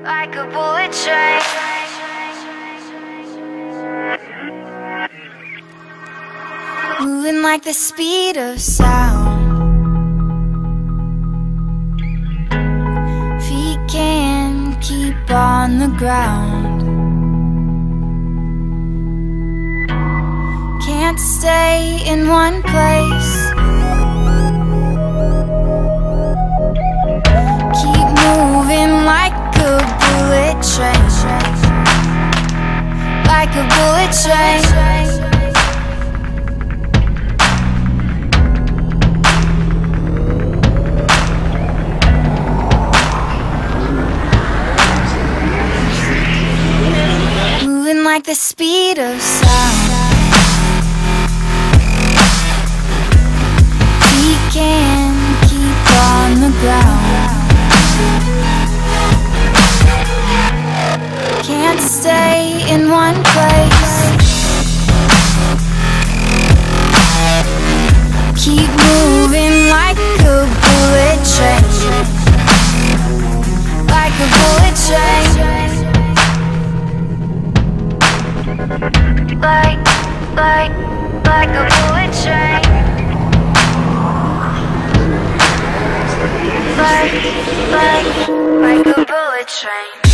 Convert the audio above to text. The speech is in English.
like a bullet train. Moving like the speed of sound. Feet can't keep on the ground. Can't stay in one place. Keep moving like a bullet train. Like a bullet train. Moving like the speed of sound. Feet can't keep on the ground. Can't stay in one place. Keep moving like a bullet train. Like a bullet train. Like a bullet train. Like a bullet train.